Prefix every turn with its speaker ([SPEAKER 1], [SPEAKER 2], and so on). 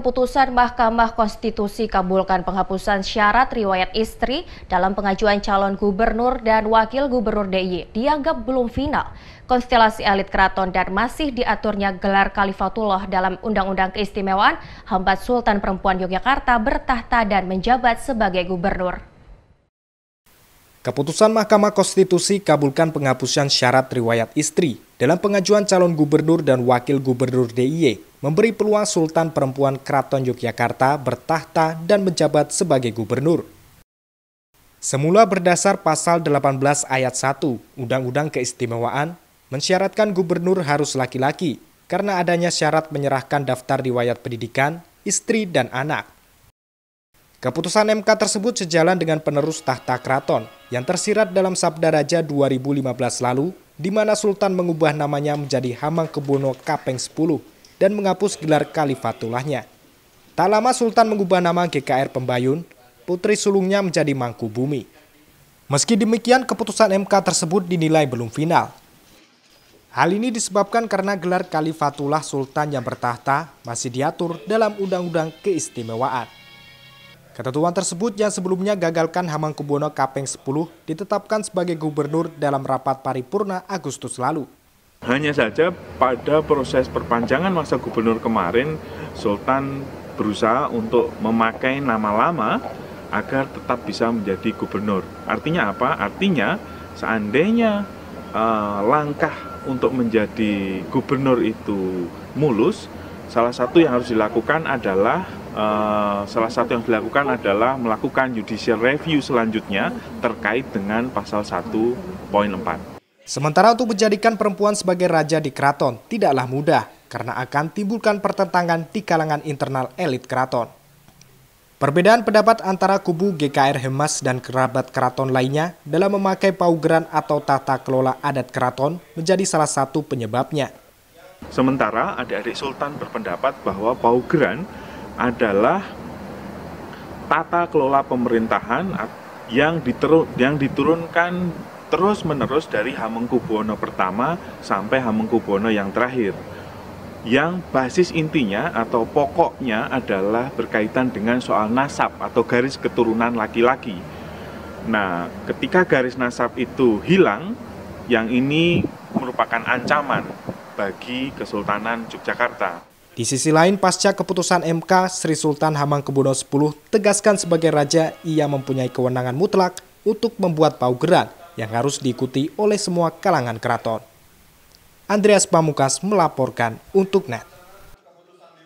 [SPEAKER 1] Keputusan Mahkamah Konstitusi kabulkan penghapusan syarat riwayat istri dalam pengajuan calon gubernur dan wakil gubernur DIY dianggap belum final. Konstelasi elit keraton dan masih diaturnya gelar Khalifatullah dalam Undang-Undang Keistimewaan hambat Sultan Perempuan Yogyakarta bertahta dan menjabat sebagai gubernur.
[SPEAKER 2] Keputusan Mahkamah Konstitusi kabulkan penghapusan syarat riwayat istri dalam pengajuan calon gubernur dan wakil gubernur DIY, memberi peluang Sultan Perempuan Keraton Yogyakarta bertahta dan menjabat sebagai gubernur. Semula berdasar pasal 18 ayat 1 Undang-Undang Keistimewaan, mensyaratkan gubernur harus laki-laki karena adanya syarat menyerahkan daftar riwayat pendidikan, istri, dan anak. Keputusan MK tersebut sejalan dengan penerus tahta keraton yang tersirat dalam Sabda Raja 2015 lalu, di mana Sultan mengubah namanya menjadi Hamengkubuwono Kaping 10 dan menghapus gelar Khalifatullahnya. Tak lama Sultan mengubah nama GKR Pembayun, putri sulungnya menjadi Mangkubumi. Meski demikian, keputusan MK tersebut dinilai belum final. Hal ini disebabkan karena gelar Khalifatullah Sultan yang bertahta masih diatur dalam Undang-Undang Keistimewaan. Ketentuan tersebut yang sebelumnya gagalkan Hamengkubuwono Kaping 10 ditetapkan sebagai gubernur dalam rapat paripurna Agustus lalu.
[SPEAKER 3] Hanya saja pada proses perpanjangan masa gubernur kemarin, Sultan berusaha untuk memakai nama lama agar tetap bisa menjadi gubernur. Artinya apa? Artinya seandainya langkah untuk menjadi gubernur itu mulus, salah satu yang dilakukan adalah melakukan judicial review selanjutnya terkait dengan pasal 1.4.
[SPEAKER 2] Sementara untuk menjadikan perempuan sebagai raja di keraton tidaklah mudah karena akan timbulkan pertentangan di kalangan internal elit keraton. Perbedaan pendapat antara kubu GKR Hemas dan kerabat keraton lainnya dalam memakai paugeran atau tata kelola adat keraton menjadi salah satu penyebabnya.
[SPEAKER 3] Sementara adik-adik Sultan berpendapat bahwa paugeran adalah tata kelola pemerintahan yang diturunkan terus-menerus dari Hamengkubuwono pertama sampai Hamengkubuwono yang terakhir. Yang basis intinya atau pokoknya adalah berkaitan dengan soal nasab atau garis keturunan laki-laki. Nah, ketika garis nasab itu hilang, yang ini merupakan ancaman bagi Kesultanan Yogyakarta.
[SPEAKER 2] Di sisi lain, pasca keputusan MK, Sri Sultan Hamengkubuwono X tegaskan sebagai raja ia mempunyai kewenangan mutlak untuk membuat paugeran yang harus diikuti oleh semua kalangan keraton. Andreas Pamungkas melaporkan untuk NET.